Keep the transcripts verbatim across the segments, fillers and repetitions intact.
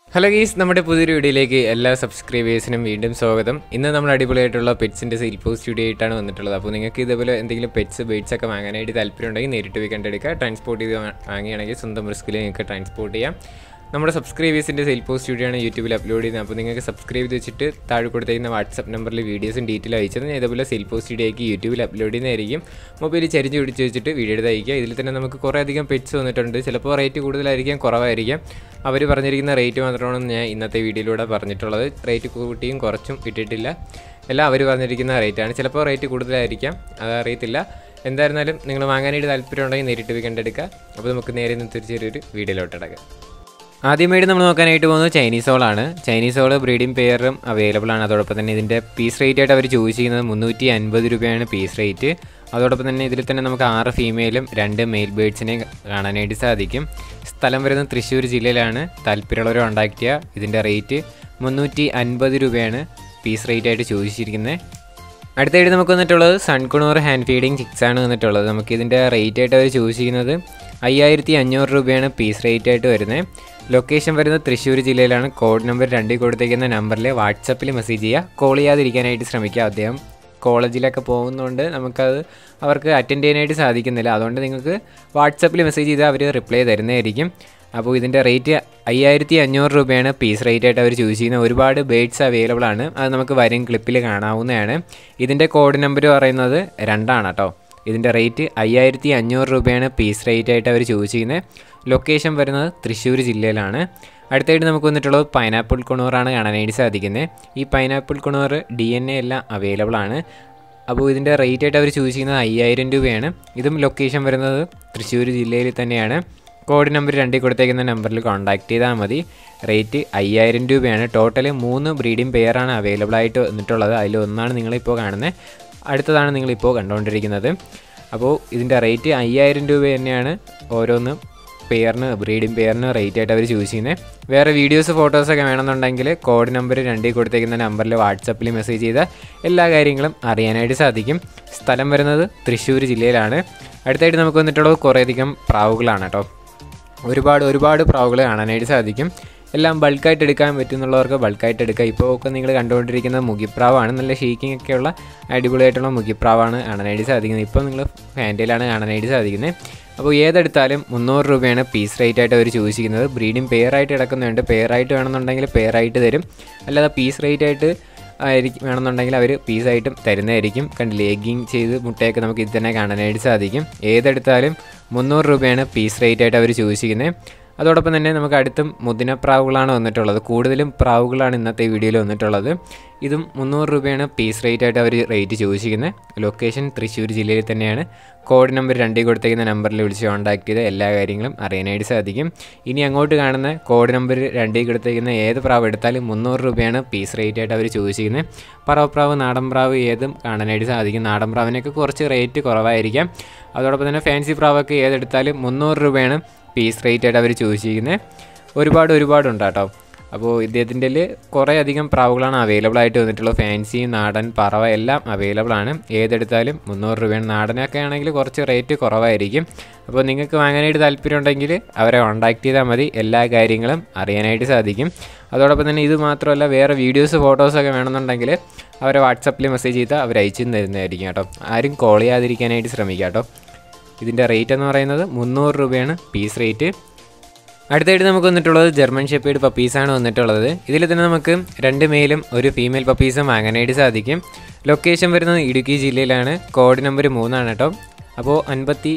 Hello ഗീസ്, നമ്മുടെ പുതിയൊരു വീഡിയോയിലേക്ക് എല്ലാ സബ്സ്ക്രൈബേഴ്സിനും വീണ്ടും സ്വാഗതം. ഇന്ന് നമ്മൾ അടിപൊളിയായിട്ടുള്ള പെറ്റ്സിൻ്റെ സെയിൽ പോസ്റ്റ് വീഡിയോ ആയിട്ടാണ് വന്നിട്ടുള്ളത്. അപ്പോൾ നിങ്ങൾക്ക് ഇതേപോലെ എന്തെങ്കിലും പെറ്റ്സ് ബേഡ്സ് ഒക്കെ വാങ്ങാനായിട്ട് താല്പര്യം ഉണ്ടെങ്കിൽ നേരിട്ട് പോയി കണ്ടെടുക്കുക. ട്രാൻസ്പോർട്ട് ചെയ്ത് വാങ്ങുകയാണെങ്കിൽ സ്വന്തം റിസ്കിൽ നിങ്ങൾക്ക് ട്രാൻസ്പോർട്ട് ചെയ്യാം. നമ്മുടെ സബ്സ്ക്രൈബേഴ്സിൻ്റെ സെയിൽ പോസ്റ്റ് വീഡിയോ ആണ് യൂട്യൂബിൽ അപ്ലോഡ് ചെയ്യുന്നത്. അപ്പോൾ നിങ്ങൾക്ക് സബ്സ്ക്രൈബ് ചെയ്ത് വെച്ചിട്ട് താഴെ കൊടുത്തിരിക്കുന്ന വാട്സപ്പ് നമ്പറിൽ വീഡിയോസും ഡീറ്റെയിൽ അയച്ചത് ഇതേപോലെ സെയിൽ പോസ്റ്റ് വീഡിയോ ആക്കി യൂട്യൂബിൽ അപ്ലോഡ് ചെയ്യുന്നതായിരിക്കും. മൊബൈൽ ചരിഞ്ഞ് പിടിച്ച് വെച്ചിട്ട് വീഡിയോ എടുത്ത് അയക്കുക. ഇതിൽ തന്നെ നമുക്ക് കുറേ അധികം പെറ്റ്സ് വന്നിട്ടുണ്ട്. ചിലപ്പോൾ റേറ്റ് കൂടുതലായിരിക്കാം, കുറവായിരിക്കാം. അവർ പറഞ്ഞിരിക്കുന്ന റേറ്റ് മാത്രമാണ് ഞാൻ ഇന്നത്തെ വീഡിയോയിലൂടെ പറഞ്ഞിട്ടുള്ളത്. റേറ്റ് കൂട്ടിയും കുറച്ചും ഇട്ടിട്ടില്ല. എല്ലാം അവർ പറഞ്ഞിരിക്കുന്ന റേറ്റാണ്. ചിലപ്പോൾ റേറ്റ് കൂടുതലായിരിക്കാം, അതറിയത്തില്ല. എന്തായിരുന്നാലും നിങ്ങൾ വാങ്ങാനായിട്ട് താല്പര്യം ഉണ്ടെങ്കിൽ നേരിട്ട് പോയി കണ്ടെടുക്കുക. അപ്പോൾ നമുക്ക് നേരെ നിന്ന് തിരിച്ചൊരു വീഡിയോയിലോട്ട് ഇടക്കാം. ആദ്യമായിട്ട് നമ്മൾ നോക്കാനായിട്ട് പോകുന്നത് ചൈനീസ് ഹോളാണ്. ചൈനീസ് ഹോൾ ബ്രീഡിംഗ് പെയറും അവൈലബിൾ ആണ്. അതോടൊപ്പം തന്നെ ഇതിൻ്റെ പീസ് റേറ്റ് ആയിട്ട് അവർ ചൂസ് ചെയ്യുന്നത് മുന്നൂറ്റി അൻപത് രൂപയാണ് പീസ് റേറ്റ്. അതോടൊപ്പം തന്നെ ഇതിൽ തന്നെ നമുക്ക് ആറ് ഫീമെയിലും രണ്ട് മെയിൽ ബേഡ്സിനെ കാണാനായിട്ട് സാധിക്കും. സ്ഥലം വരുന്നത് തൃശ്ശൂർ ജില്ലയിലാണ്. താല്പര്യമുള്ളവർ കോൺടാക്ട് ചെയ്യുക. ഇതിൻ്റെ റേറ്റ് മുന്നൂറ്റി അൻപത് രൂപയാണ് പീസ് റേറ്റ് ആയിട്ട് ചോദിച്ചിരിക്കുന്നത്. അടുത്തായിട്ട് നമുക്ക് വന്നിട്ടുള്ളത് സൺകുണൂർ ഹാൻഡ് ഫീഡിങ് ചിക്സ് ആണ് വന്നിട്ടുള്ളത്. നമുക്ക് ഇതിൻ്റെ റേറ്റ് ആയിട്ട് അവർ ചൂസ് ചെയ്യുന്നത് അയ്യായിരത്തി അഞ്ഞൂറ് രൂപയാണ് പീസ് റേറ്റ് ആയിട്ട് വരുന്നത്. ലൊക്കേഷൻ വരുന്നത് തൃശ്ശൂർ ജില്ലയിലാണ്. കോഡ് നമ്പർ രണ്ടിൽ കൊടുത്തേക്കുന്ന നമ്പറിൽ വാട്സപ്പിൽ മെസ്സേജ് ചെയ്യുക. കോൾ ചെയ്യാതിരിക്കാനായിട്ട് ശ്രമിക്കുക. അദ്ദേഹം കോളേജിലൊക്കെ പോകുന്നതുകൊണ്ട് നമുക്കത് അവർക്ക് അറ്റൻഡ് ചെയ്യാനായിട്ട് സാധിക്കുന്നില്ല. അതുകൊണ്ട് നിങ്ങൾക്ക് വാട്സപ്പിൽ മെസ്സേജ് ചെയ്താൽ അവർ റിപ്ലൈ തരുന്നതായിരിക്കും. അപ്പോൾ ഇതിൻ്റെ റേറ്റ് അയ്യായിരത്തി അഞ്ഞൂറ് രൂപയാണ് പീസ് റേറ്റ് ആയിട്ട് അവർ ചൂസ് ചെയ്യുന്നത്. ഒരുപാട് ബേഡ്സ് അവൈലബിൾ ആണ്. അത് നമുക്ക് വരും ക്ലിപ്പിൽ കാണാവുന്നതാണ്. ഇതിൻ്റെ കോഡ് നമ്പർ പറയുന്നത് രണ്ടാണ് കേട്ടോ. ഇതിൻ്റെ റേറ്റ് അയ്യായിരത്തി അഞ്ഞൂറ് രൂപയാണ് പീസ് റേറ്റ് ആയിട്ട് അവർ ചൂസ് ചെയ്യുന്നത്. ലൊക്കേഷൻ വരുന്നത് തൃശ്ശൂർ ജില്ലയിലാണ്. അടുത്തായിട്ട് നമുക്ക് വന്നിട്ടുള്ളത് പൈനാപ്പിൾ കുണൂറാണ് കാണാനായിട്ട് സാധിക്കുന്നത്. ഈ pineapple conure D N A എല്ലാം അവൈലബിൾ ആണ്. അപ്പോൾ ഇതിൻ്റെ റേറ്റ് ആയിട്ട് അവർ ചൂസ് ചെയ്യുന്നത് അയ്യായിരം രൂപയാണ്. ഇതും ലൊക്കേഷൻ വരുന്നത് തൃശ്ശൂർ ജില്ലയിൽ തന്നെയാണ്. കോഡ് നമ്പർ രണ്ടിൽ കൊടുത്തേക്കുന്ന നമ്പറിൽ കോൺടാക്ട് ചെയ്താൽ മതി. റേറ്റ് അയ്യായിരം രൂപയാണ്. ടോട്ടൽ മൂന്ന് ബ്രീഡിംഗ് പെയറാണ് അവൈലബിൾ ആയിട്ട് വന്നിട്ടുള്ളത്. അതിലൊന്നാണ് നിങ്ങളിപ്പോൾ കാണുന്നത്, അടുത്തതാണ് നിങ്ങളിപ്പോൾ കണ്ടുകൊണ്ടിരിക്കുന്നത്. അപ്പോൾ ഇതിൻ്റെ റേറ്റ് അയ്യായിരം രൂപ തന്നെയാണ് ഓരോന്ന് പെയറിന് ബ്രീഡിംഗ് പെയറിന് റേറ്റ് ആയിട്ട് അവർ ചൂസ് ചെയ്യുന്നത്. വേറെ വീഡിയോസ് ഫോട്ടോസൊക്കെ വേണമെന്നുണ്ടെങ്കിൽ കോഡ് നമ്പർ രണ്ടിൽ കൊടുത്തേക്കുന്ന നമ്പറിൽ വാട്സപ്പിൽ മെസ്സേജ് ചെയ്താൽ എല്ലാ കാര്യങ്ങളും അറിയാനായിട്ട് സാധിക്കും. സ്ഥലം വരുന്നത് തൃശ്ശൂർ ജില്ലയിലാണ്. അടുത്തായിട്ട് നമുക്ക് വന്നിട്ടുള്ളത് കുറേയധികം പ്രാവുകളാണ് കേട്ടോ. ഒരുപാട് ഒരുപാട് പ്രാവുകൾ കാണാനായിട്ട് സാധിക്കും. എല്ലാം ബൾക്കായിട്ട് എടുക്കാൻ പറ്റുന്നുള്ളവർക്ക് ബൾക്കായിട്ട് എടുക്കുക. ഇപ്പോൾ ഒക്കെ നിങ്ങൾ കണ്ടുകൊണ്ടിരിക്കുന്ന മുഖിപ്രാവാണ്. നല്ല ഷേക്കിംഗ് ഒക്കെയുള്ള അടിപൊളിയായിട്ടുള്ള മുഖിപ്രാവാണ് കാണാനായിട്ട് സാധിക്കുന്നത്. ഇപ്പോൾ നിങ്ങൾ ഫാൻറ്റയിലാണ് കാണാനായിട്ട് സാധിക്കുന്നത്. അപ്പോൾ ഏതെടുത്താലും മുന്നൂറ് രൂപയാണ് പീസ് റേറ്റ് ആയിട്ട് അവർ ചൂസ് ചെയ്യുന്നത്. ബ്രീഡിംഗ് പെയറായിട്ട് കിടക്കുന്നുണ്ട്. പെയറായിട്ട് വേണമെന്നുണ്ടെങ്കിൽ പെയറായിട്ട് തരും. അല്ലാതെ പീസ് റേറ്റ് ആയിട്ട് ആയിരിക്കും വേണമെന്നുണ്ടെങ്കിൽ അവർ പീസായിട്ടും തരുന്നതായിരിക്കും. കണ്ട് ലേഗിങ് ചെയ്ത് മുട്ടയൊക്കെ നമുക്ക് ഇത് തന്നെ കാണാനായിട്ട് സാധിക്കും. ഏതെടുത്താലും മുന്നൂറ് രൂപയാണ് പീസ് റേറ്റ് ആയിട്ട് അവർ ചൂസ് ചെയ്യുന്നത്. അതോടൊപ്പം തന്നെ നമുക്ക് അടുത്തും മുതിന പ്രാവുകളാണ് വന്നിട്ടുള്ളത്. കൂടുതലും പ്രാവുകളാണ് ഇന്നത്തെ വീഡിയോയിൽ വന്നിട്ടുള്ളത്. ഇതും മുന്നൂറ് രൂപയാണ് പീസ് റേറ്റ് ആയിട്ട് അവർ റേറ്റ് ചോദിച്ചിരിക്കുന്നത്. ലൊക്കേഷൻ തൃശ്ശൂർ ജില്ലയിൽ തന്നെയാണ്. കോഡ് നമ്പർ രണ്ടിൽ കൊടുത്തേക്കുന്ന നമ്പറിൽ വിളിച്ച് കോൺടാക്ട് ചെയ്ത് എല്ലാ കാര്യങ്ങളും അറിയാനായിട്ട് സാധിക്കും. ഇനി അങ്ങോട്ട് കാണുന്ന കോഡ് നമ്പർ രണ്ടിൽ കൊടുത്തേക്കുന്ന ഏത് പ്രാവ് എടുത്താലും മുന്നൂറ് രൂപയാണ് പീസ് റേറ്റ് ആയിട്ട് അവർ ചോദിച്ചിരിക്കുന്നത്. പറവപ്രാവ്, നാടൻ പ്രാവ് ഏതും കാണാനായിട്ട് സാധിക്കും. നാടൻ പ്രാവിനൊക്കെ കുറച്ച് റേറ്റ് കുറവായിരിക്കാം. അതോടൊപ്പം തന്നെ ഫാൻസി പ്രാവൊക്കെ ഏതെടുത്താലും മുന്നൂറ് രൂപയാണ് പീസ് റേറ്റ് ആയിട്ട് അവർ ചോദിച്ചിരിക്കുന്നത്. ഒരുപാട് ഒരുപാടുണ്ട് കേട്ടോ. അപ്പോൾ ഇദ്ദേഹത്തിൻ്റെ കുറേ അധികം പ്രാവുകളാണ് അവൈലബിൾ ആയിട്ട് വന്നിട്ടുള്ളത്. ഫാൻസി, നാടൻ, പറവ എല്ലാം അവൈലബിൾ ആണ്. ഏതെടുത്താലും മുന്നൂറ് രൂപയാണ്. നാടനൊക്കെ ആണെങ്കിൽ കുറച്ച് റേറ്റ് കുറവായിരിക്കും. അപ്പോൾ നിങ്ങൾക്ക് വാങ്ങാനായിട്ട് താല്പര്യം ഉണ്ടെങ്കിൽ അവരെ കോൺടാക്ട് ചെയ്താൽ മതി. എല്ലാ കാര്യങ്ങളും അറിയാനായിട്ട് സാധിക്കും. അതോടൊപ്പം തന്നെ ഇത് മാത്രമല്ല, വേറെ വീഡിയോസ് ഫോട്ടോസൊക്കെ വേണമെന്നുണ്ടെങ്കിൽ അവരെ വാട്സപ്പിൽ മെസ്സേജ് ചെയ്താൽ അവർ അയച്ചു തരുന്നതായിരിക്കും കേട്ടോ. ആരും കോൾ ചെയ്യാതിരിക്കാനായിട്ട് ശ്രമിക്കുക കേട്ടോ. ഇതിൻ്റെ റേറ്റ് എന്ന് പറയുന്നത് മുന്നൂറ് രൂപയാണ് പീസ് റേറ്റ്. അടുത്തായിട്ട് നമുക്ക് വന്നിട്ടുള്ളത് ജർമ്മൻ ഷെപ്പേർഡ് പപ്പീസാണ് വന്നിട്ടുള്ളത്. ഇതിൽ തന്നെ നമുക്ക് രണ്ട് മെയിലും ഒരു ഫീമെയിൽ പപ്പീസും വാങ്ങാനായിട്ട് സാധിക്കും. ലൊക്കേഷൻ വരുന്നത് ഇടുക്കി ജില്ലയിലാണ്. കോഡ് നമ്പർ മൂന്നാണ് കേട്ടോ. അപ്പോൾ അൻപത്തി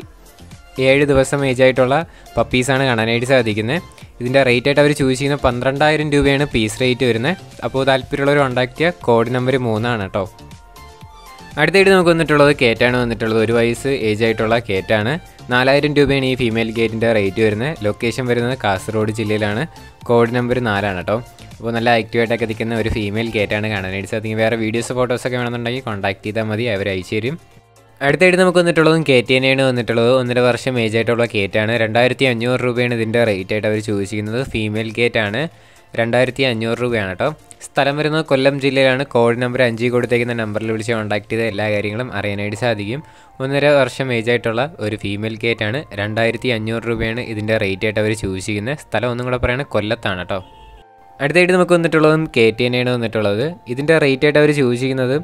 ഏഴ് ദിവസം ഏജായിട്ടുള്ള പപ്പീസാണ് കാണാനായിട്ട് സാധിക്കുന്നത്. ഇതിൻ്റെ റേറ്റ് ആയിട്ട് അവർ ചൂസ് ചെയ്യുന്ന പന്ത്രണ്ടായിരം രൂപയാണ് പീസ് റേറ്റ് വരുന്നത്. അപ്പോൾ താല്പര്യമുള്ളവർ കോൺടാക്ട് ചെയ്യുക. കോഡ് നമ്പർ മൂന്നാണ് കേട്ടോ. അടുത്തായിട്ട് നമുക്ക് വന്നിട്ടുള്ളത് കേറ്റാണ് വന്നിട്ടുള്ളത്. ഒരു വയസ്സ് ഏജ് ആയിട്ടുള്ള കേറ്റാണ്. നാലായിരം രൂപയാണ് ഈ ഫീമെയിൽ കേറ്റിൻ്റെ റേറ്റ് വരുന്നത്. ലൊക്കേഷൻ വരുന്നത് കാസർഗോഡ് ജില്ലയിലാണ്. കോഡ് നമ്പർ നാലാണ് കേട്ടോ. അപ്പോൾ നല്ല ആക്റ്റീവായിട്ടൊക്കെ നിൽക്കുന്ന ഒരു ഫീമെയിൽ കേറ്റാണ് കാണാനായിട്ട് സാധിക്കും. വേറെ വീഡിയോസ് ഫോട്ടോസൊക്കെ വേണമെന്നുണ്ടെങ്കിൽ കോൺടാക്ട് ചെയ്താൽ മതി, അവർ അയച്ചു തരും. അടുത്തായിട്ട് നമുക്ക് വന്നിട്ടുള്ളതും കേറ്റ് തന്നെയാണ് വന്നിട്ടുള്ളത്. ഒന്നര വർഷം ഏജ് ആയിട്ടുള്ള കേറ്റാണ്. രണ്ടായിരത്തി അഞ്ഞൂറ് രൂപയാണ് ഇതിൻ്റെ റേറ്റ് ആയിട്ട് അവർ ചോദിച്ചിരിക്കുന്നത്. ഫീമെയിൽ കേറ്റാണ്. രണ്ടായിരത്തി അഞ്ഞൂറ് രൂപയാണ് കേട്ടോ. സ്ഥലം വരുന്നത് കൊല്ലം ജില്ലയിലാണ്. കോഡ് നമ്പർ അഞ്ചിൽ കൊടുത്തേക്കുന്ന നമ്പറിൽ വിളിച്ച് കോൺടാക്ട് ചെയ്ത് എല്ലാ കാര്യങ്ങളും അറിയാനായിട്ട് സാധിക്കും. ഒന്നര വർഷം ഏജ് ആയിട്ടുള്ള ഒരു ഫീമെയിൽ കേറ്റാണ്. രണ്ടായിരത്തി അഞ്ഞൂറ് രൂപയാണ് ഇതിൻ്റെ റേറ്റ് ആയിട്ട് അവർ ചൂസ് ചെയ്യുന്നത്. സ്ഥലം ഒന്നും കൂടെ പറയുന്നത് കൊല്ലത്താണ് കേട്ടോ. അടുത്തായിട്ട് നമുക്ക് വന്നിട്ടുള്ളതും കെ ടി എൻ ആണ് വന്നിട്ടുള്ളത്. ഇതിൻ്റെ റേറ്റ് ആയിട്ട് അവർ ചൂസ് ചെയ്യുന്നത്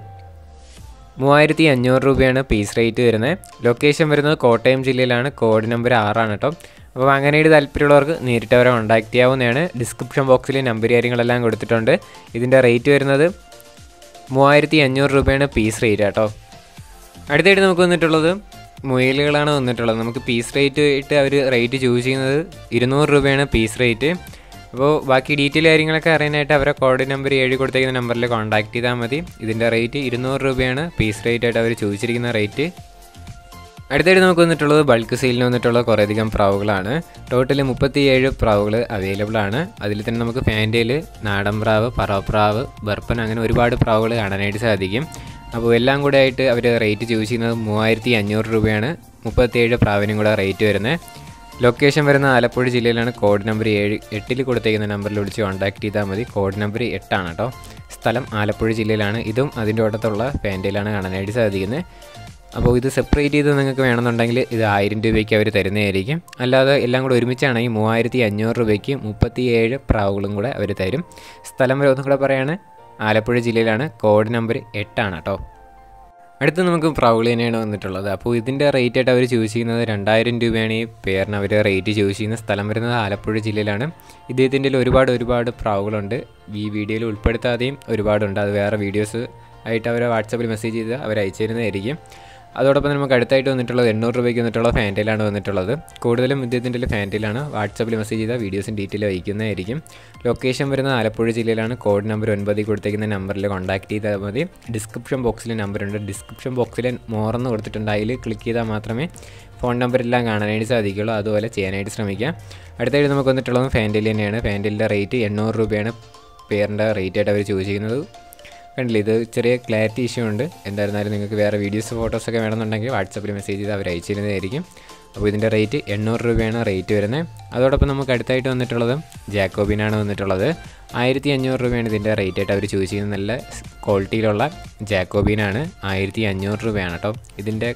മൂവായിരത്തി അഞ്ഞൂറ് രൂപയാണ് പീസ് റേറ്റ് വരുന്നത്. ലൊക്കേഷൻ വരുന്നത് കോട്ടയം ജില്ലയിലാണ്. കോഡ് നമ്പർ ആറാണ് കേട്ടോ. അപ്പോൾ അങ്ങനെയായിട്ട് താല്പര്യമുള്ളവർക്ക് നേരിട്ട് അവരെ കോൺടാക്ട് ചെയ്യാവുന്നതാണ്. ഡിസ്ക്രിപ്ഷൻ ബോക്സിൽ നമ്പർ കാര്യങ്ങളെല്ലാം കൊടുത്തിട്ടുണ്ട്. ഇതിൻ്റെ റേറ്റ് വരുന്നത് മൂവായിരത്തി അഞ്ഞൂറ് രൂപയാണ് പീസ് റേറ്റ് കേട്ടോ. അടുത്തായിട്ട് നമുക്ക് വന്നിട്ടുള്ളത് മുയലുകളാണ് വന്നിട്ടുള്ളത്. നമുക്ക് പീസ് റേറ്റ് ആയിട്ട് അവർ റേറ്റ് ചൂസ് ചെയ്യുന്നത് ഇരുന്നൂറ് രൂപയാണ് പീസ് റേറ്റ്. അപ്പോൾ ബാക്കി ഡീറ്റെയിൽ കാര്യങ്ങളൊക്കെ അറിയാനായിട്ട് അവരെ കോഡ് നമ്പർ ഏഴ് കൊടുത്തേക്കുന്ന നമ്പറിൽ കോൺടാക്ട് ചെയ്താൽ മതി. ഇതിൻ്റെ റേറ്റ് ഇരുന്നൂറ് രൂപയാണ് പീസ് റേറ്റ് ആയിട്ട് അവർ ചോദിച്ചിരിക്കുന്ന റേറ്റ്. അടുത്തായിട്ട് നമുക്ക് വന്നിട്ടുള്ളത് ബൾക്ക് സെയിലിന് വന്നിട്ടുള്ള കുറേയധികം പ്രാവുകളാണ്. ടോട്ടൽ മുപ്പത്തി ഏഴ് പ്രാവുകൾ അവൈലബിൾ ആണ്. അതിൽ തന്നെ നമുക്ക് ഫാൻറ്റയിൽ, നാടൻ പ്രാവ്, പറവപ്രാവ്, ബർപ്പൻ അങ്ങനെ ഒരുപാട് പ്രാവുകൾ കാണാനായിട്ട് സാധിക്കും. അപ്പോൾ എല്ലാം കൂടെ ആയിട്ട് അവർ റേറ്റ് ചൂസ് ചെയ്യുന്നത് മൂവായിരത്തി അഞ്ഞൂറ് രൂപയാണ് മുപ്പത്തിയേഴ് പ്രാവിനും കൂടെ റേറ്റ് വരുന്നത്. ലൊക്കേഷൻ വരുന്ന ആലപ്പുഴ ജില്ലയിലാണ്. കോഡ് നമ്പർ ഏഴ് എട്ടിൽ കൊടുത്തേക്കുന്ന നമ്പറിൽ വിളിച്ച് കോൺടാക്ട് ചെയ്താൽ മതി. കോഡ് നമ്പർ എട്ടാണ് കേട്ടോ. സ്ഥലം ആലപ്പുഴ ജില്ലയിലാണ്. ഇതും അതിൻ്റെ അടുത്തുള്ള ഫാൻറ്റയിലാണ് കാണാനായിട്ട് സാധിക്കുന്നത്. അപ്പോൾ ഇത് സെപ്പറേറ്റ് ചെയ്ത് നിങ്ങൾക്ക് വേണമെന്നുണ്ടെങ്കിൽ ഇത് ആയിരം രൂപയ്ക്ക് അവർ തരുന്നതായിരിക്കും. അല്ലാതെ എല്ലാം കൂടെ ഒരുമിച്ചാണെങ്കിൽ മൂവായിരത്തി അഞ്ഞൂറ് രൂപയ്ക്ക് മുപ്പത്തിയേഴ് പ്രാവുകളും കൂടെ അവർ തരും. സ്ഥലം വരെ ഒന്നും കൂടെ പറയുകയാണ്, ആലപ്പുഴ ജില്ലയിലാണ്. കോഡ് നമ്പർ എട്ടാണ് കേട്ടോ. അടുത്ത് നമുക്ക് പ്രാവുകൾ തന്നെയാണ് വന്നിട്ടുള്ളത്. അപ്പോൾ ഇതിൻ്റെ റേറ്റ് ആയിട്ട് അവർ ചൂസ് ചെയ്യുന്നത് രണ്ടായിരം രൂപയാണ് ഈ പേരിന് അവർ റേറ്റ് ചൂസ് ചെയ്യുന്ന. സ്ഥലം വരുന്നത് ആലപ്പുഴ ജില്ലയിലാണ്. ഇദ്ദേഹത്തിൻ്റെ ഒരുപാട് ഒരുപാട് പ്രാവുകളുണ്ട്. ഈ വീഡിയോയിൽ ഉൾപ്പെടുത്താതെയും ഒരുപാടുണ്ട്. അത് വേറെ വീഡിയോസ് ആയിട്ട് അവരെ വാട്സാപ്പിൽ മെസ്സേജ് ചെയ്ത് അവർ അയച്ചു തരുന്നതായിരിക്കും. അതോടൊപ്പം നമുക്ക് അടുത്തായിട്ട് വന്നിട്ടുള്ളത് എണ്ണൂറ് രൂപയ്ക്ക് വന്നിട്ടുള്ള ഫാൻറ്റയിലാണ് വന്നിട്ടുള്ളത്. കൂടുതലും ഇദ്ദേഹത്തിൻ്റെ ഫാൻറ്റയിലാണ്. വാട്സാപ്പിൽ മെസ്സേജ് ചെയ്താൽ വീഡിയോസും ഡീറ്റെയിൽ വയ്ക്കുന്നതായിരിക്കും. ലൊക്കേഷൻ വരുന്നത് ആലപ്പുഴ ജില്ലയിലാണ്. കോഡ് നമ്പർ ഒൻപതിൽ കൊടുത്തേക്കുന്ന നമ്പറിൽ കോൺടാക്ട് ചെയ്താൽ മതി. ഡിസ്ക്രിപ്ഷൻ ബോക്സിൽ നമ്പറുണ്ട്. ഡിസ്ക്രിപ്ഷൻ ബോക്സിൽ മോറെന്ന് കൊടുത്തിട്ടുണ്ട്. അതിൽ ക്ലിക്ക് ചെയ്താൽ മാത്രമേ ഫോൺ നമ്പറെല്ലാം കാണാനായിട്ട് സാധിക്കുകയുള്ളൂ. അതുപോലെ ചെയ്യാനായിട്ട് ശ്രമിക്കാം. അടുത്തായിട്ട് നമുക്ക് വന്നിട്ടുള്ളത് ഫാൻറ്റയിൽ തന്നെയാണ്. ഫാൻറ്റയിലിൻ്റെ റേറ്റ് എണ്ണൂറ് രൂപയാണ് പേരിൻ്റെ റേറ്റ് ആയിട്ട് അവർ ചൂസ് ചെയ്യുന്നത്. കണ്ടില്ലേ, ഇത് ചെറിയ ക്ലാരിറ്റി ഇഷ്യൂ ഉണ്ട്. എന്തായിരുന്നാലും നിങ്ങൾക്ക് വേറെ വീഡിയോസ് ഫോട്ടോസൊക്കെ വേണമെന്നുണ്ടെങ്കിൽ വാട്സാപ്പിൽ മെസ്സേജ് ചെയ്ത് അവർ അയച്ചു തരുന്നതായിരിക്കും. അപ്പോൾ ഇതിൻ്റെ റേറ്റ് എണ്ണൂറ് രൂപയാണ് റേറ്റ് വരുന്നത്. അതോടൊപ്പം നമുക്ക് അടുത്തായിട്ട് വന്നിട്ടുള്ളത് ജാക്കോബിനാണ് വന്നിട്ടുള്ളത്. ആയിരത്തി അഞ്ഞൂറ് രൂപയാണ് ഇതിൻ്റെ റേറ്റ് ആയിട്ട് അവർ ചൂസ് ചെയ്യുന്നത്. നല്ല ക്വാളിറ്റിയിലുള്ള ജാക്കോബിനാണ്. ആയിരത്തി അഞ്ഞൂറ് രൂപയാണ് കേട്ടോ. ഇതിൻ്റെ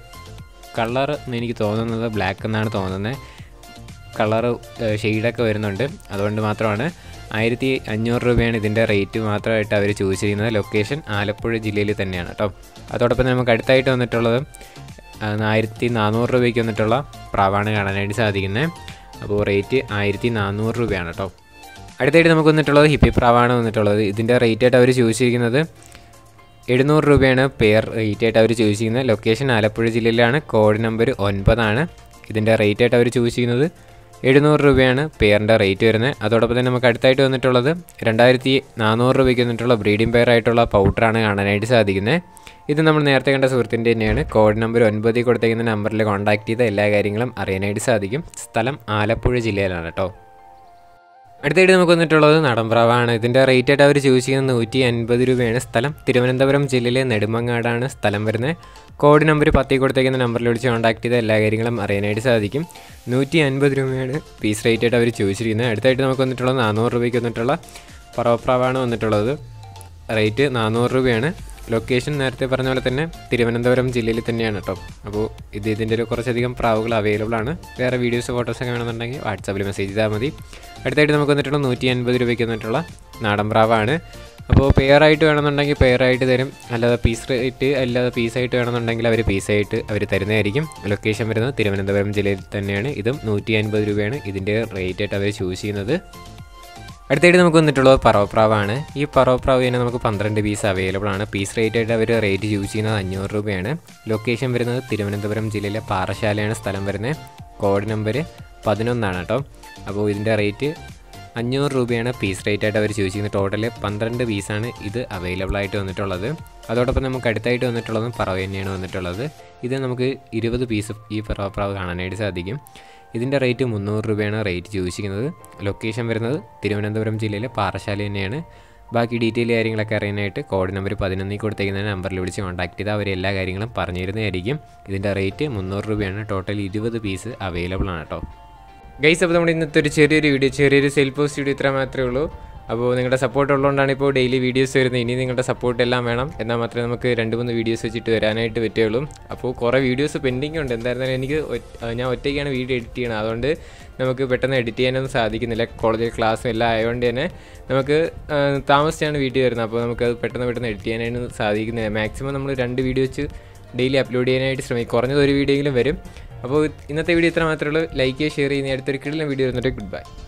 കളർ എനിക്ക് തോന്നുന്നത് ബ്ലാക്ക് എന്നാണ് തോന്നുന്നത്. കളറ് ഷെയ്ഡൊക്കെ വരുന്നുണ്ട്. അതുകൊണ്ട് മാത്രമാണ് ആയിരത്തി അഞ്ഞൂറ് രൂപയാണ് ഇതിൻ്റെ റേറ്റ് മാത്രമായിട്ട് അവർ ചൂസ് ചെയ്യുന്നത്. ലൊക്കേഷൻ ആലപ്പുഴ ജില്ലയിൽ തന്നെയാണ് കേട്ടോ. അതോടൊപ്പം നമുക്ക് അടുത്തായിട്ട് വന്നിട്ടുള്ളത് ആയിരത്തി നാനൂറ് രൂപയ്ക്ക് വന്നിട്ടുള്ള പ്രാവാണ് കാണാനായിട്ട് സാധിക്കുന്നത്. അപ്പോൾ റേറ്റ് ആയിരത്തി നാനൂറ് രൂപയാണ് കേട്ടോ. അടുത്തായിട്ട് നമുക്ക് വന്നിട്ടുള്ളത് ഹിപ്പി പ്രാവാണ് വന്നിട്ടുള്ളത്. ഇതിൻ്റെ റേറ്റ് ആയിട്ട് അവർ ചൂസ് ചെയ്യുന്നത് എഴുന്നൂറ് രൂപയാണ് പെയർ റേറ്റ് ആയിട്ട് അവർ ചൂസ് ചെയ്യുന്നത്. ലൊക്കേഷൻ ആലപ്പുഴ ജില്ലയിലാണ്. കോഡ് നമ്പർ ഒൻപതാണ്. ഇതിൻ്റെ റേറ്റ് ആയിട്ട് അവർ ചൂസ് ചെയ്യുന്നത് എഴുന്നൂറ് രൂപയാണ് പെയറിൻ്റെ റേറ്റ് വരുന്നത്. അതോടൊപ്പം തന്നെ നമുക്ക് അടുത്തായിട്ട് വന്നിട്ടുള്ളത് രണ്ടായിരത്തി നാനൂറ് രൂപയ്ക്ക് വന്നിട്ടുള്ള ബ്രീഡിംഗ് പെയർ ആയിട്ടുള്ള പൗഡറാണ് കാണാനായിട്ട് സാധിക്കുന്നത്. ഇത് നമ്മൾ നേരത്തെ കണ്ട സുഹൃത്തിൻ്റെ തന്നെയാണ്. കോഡ് നമ്പർ ഒൻപതിൽ കൊടുത്തേക്കുന്ന നമ്പറിൽ കോൺടാക്ട് ചെയ്ത എല്ലാ കാര്യങ്ങളും അറിയാനായിട്ട് സാധിക്കും. സ്ഥലം ആലപ്പുഴ ജില്ലയിലാണ് കേട്ടോ. അടുത്തായിട്ട് നമുക്ക് വന്നിട്ടുള്ളത് നടൻപ്രാവാണ്. ഇതിൻ്റെ റേറ്റ് ആയിട്ട് അവർ ചൂസ് ചെയ്യുന്നത് നൂറ്റി അൻപത് രൂപയാണ്. സ്ഥലം തിരുവനന്തപുരം ജില്ലയിലെ നെടുമങ്ങാടാണ് സ്ഥലം വരുന്നത്. കോഡ് നമ്പർ പത്തിൽ കൊടുത്തേക്കുന്ന നമ്പറിൽ വിളിച്ച് കോൺടാക്ട് ചെയ്ത എല്ലാ കാര്യങ്ങളും അറിയാനായിട്ട് സാധിക്കും. നൂറ്റി അൻപത് രൂപയാണ് പീസ് റേറ്റ് ആയിട്ട് അവർ ചോദിച്ചിരിക്കുന്നത്. അടുത്തായിട്ട് നമുക്ക് വന്നിട്ടുള്ളത് നാനൂറ് രൂപയ്ക്ക് വന്നിട്ടുള്ള പറവപ്രാവാണ് വന്നിട്ടുള്ളത്. റേറ്റ് നാനൂറ് രൂപയാണ്. ലൊക്കേഷൻ നേരത്തെ പറഞ്ഞ പോലെ തന്നെ തിരുവനന്തപുരം ജില്ലയിൽ തന്നെയാണ് കേട്ടോ. അപ്പോൾ ഇത് ഇതിൻ്റെ ഒരു കുറച്ചധികം പ്രാവുകൾ അവൈലബിൾ ആണ്. വേറെ വീഡിയോസ് ഫോട്ടോസൊക്കെ വേണമെന്നുണ്ടെങ്കിൽ വാട്സാപ്പിൽ മെസ്സേജ് ചെയ്താൽ മതി. അടുത്തായിട്ട് നമുക്ക് വന്നിട്ടുള്ള നൂറ്റി അൻപത് രൂപയ്ക്ക് വന്നിട്ടുള്ള നാടൻ പ്രാവാണ്. അപ്പോൾ പെയറായിട്ട് വേണമെന്നുണ്ടെങ്കിൽ പെയറായിട്ട് തരും. അല്ലാതെ പീസ് റേറ്റ് അല്ലാതെ പീസായിട്ട് വേണമെന്നുണ്ടെങ്കിൽ അവർ പീസായിട്ട് അവർ തരുന്നതായിരിക്കും. ലൊക്കേഷൻ വരുന്നത് തിരുവനന്തപുരം ജില്ലയിൽ തന്നെയാണ്. ഇതും നൂറ്റി അൻപത് രൂപയാണ് ഇതിൻ്റെ റേറ്റ് ആയിട്ട് അവർ ചൂസ് ചെയ്യുന്നത്. അടുത്തായിട്ട് നമുക്ക് വന്നിട്ടുള്ളത് പറവപ്രാവാണ്. ഈ പറവപ്രാവ് തന്നെ നമുക്ക് പന്ത്രണ്ട് പീസ് അവൈലബിൾ ആണ്. പീസ് റേറ്റ് ആയിട്ട് അവർ റേറ്റ് ചൂസ് ചെയ്യുന്നത് അഞ്ഞൂറ് രൂപയാണ്. ലൊക്കേഷൻ വരുന്നത് തിരുവനന്തപുരം ജില്ലയിലെ പാറശാലയാണ് സ്ഥലം വരുന്നത്. കോഡ് നമ്പർ പതിനൊന്നാണ് കേട്ടോ. അപ്പോൾ ഇതിൻ്റെ റേറ്റ് അഞ്ഞൂറ് രൂപയാണ് പീസ് റേറ്റ് ആയിട്ട് അവർ ചൂസ് ചെയ്യുന്നത്. ടോട്ടൽ പന്ത്രണ്ട് പീസാണ് ഇത് അവൈലബിൾ ആയിട്ട് വന്നിട്ടുള്ളത്. അതോടൊപ്പം നമുക്ക് അടുത്തായിട്ട് വന്നിട്ടുള്ളതും പറവ തന്നെയാണ് വന്നിട്ടുള്ളത്. ഇത് നമുക്ക് ഇരുപത് പീസ് ഈ പറവപ്രാവ് കാണാനായിട്ട് സാധിക്കും. ഇതിൻ്റെ റേറ്റ് മുന്നൂറ് രൂപയാണ് റേറ്റ് ചോദിച്ചിരിക്കുന്നത്. ലൊക്കേഷൻ വരുന്നത് തിരുവനന്തപുരം ജില്ലയിലെ പാറശാല തന്നെയാണ്. ബാക്കി ഡീറ്റെയിൽ കാര്യങ്ങളൊക്കെ അറിയാനായിട്ട് കോഡ് നമ്പർ പതിനൊന്നിൽ കൊടുത്തേക്കുന്ന നമ്പറിൽ വിളിച്ച് കോൺടാക്ട് ചെയ്താൽ അവർ എല്ലാ കാര്യങ്ങളും പറഞ്ഞു തരുന്നതായിരിക്കും. ഇതിൻ്റെ റേറ്റ് മുന്നൂറ് രൂപയാണ്. ടോട്ടൽ ഇരുപത് പീസ് അവൈലബിൾ ആണ് കേട്ടോ. ഗൈസ്, അപ്പോൾ നമ്മുടെ ഇന്നത്തെ ഒരു ചെറിയൊരു വീഡിയോ ചെറിയൊരു സെയിൽ പോസ്റ്റ് വീഡിയോ ഇത്ര മാത്രമേ ഉള്ളൂ. അപ്പോൾ നിങ്ങളുടെ സപ്പോർട്ട് ഉള്ളതുകൊണ്ടാണ് ഇപ്പോൾ ഡെയിലി വീഡിയോസ് വരുന്നത്. ഇനി നിങ്ങളുടെ സപ്പോർട്ട് എല്ലാം വേണം. എന്നാൽ മാത്രമേ നമുക്ക് രണ്ട് മൂന്ന് വീഡിയോസ് വെച്ചിട്ട് വരാനായിട്ട് പറ്റുള്ളൂ. അപ്പോൾ കുറേ വീഡിയോസ് പെൻഡിങ് ഉണ്ട്. എന്തായിരുന്നാലും എനിക്ക് ഞാൻ ഒറ്റയ്ക്കാണ് വീഡിയോ എഡിറ്റ് ചെയ്യണം. അതുകൊണ്ട് നമുക്ക് പെട്ടെന്ന് എഡിറ്റ് ചെയ്യാനൊന്നും സാധിക്കുന്നില്ല. കോളേജിൽ ക്ലാസ്സും എല്ലാം ആയതുകൊണ്ട് തന്നെ നമുക്ക് താമസിച്ചാണ് വീട്ടിൽ വരുന്നത്. അപ്പോൾ നമുക്കത് പെട്ടെന്ന് പെട്ടെന്ന് എഡിറ്റ് ചെയ്യാനായിട്ട് സാധിക്കുന്നില്ല. മാക്സിമം നമ്മൾ രണ്ട് വീഡിയോ വെച്ച് ഡെയിലി അപ്ലോഡ് ചെയ്യാനായിട്ട് ശ്രമിക്കും. കുറഞ്ഞത് ഒരു വീഡിയോയെങ്കിലും വരും. അപ്പോൾ ഇന്നത്തെ വീഡിയോ ഇത്ര മാത്രമേ ഉള്ളൂ. ലൈക്ക് ചെയ്യുക, ഷെയർ ചെയ്യുന്ന അടുത്തൊരു കിടിലൻ വീഡിയോ വരുന്നുണ്ട്. Good by.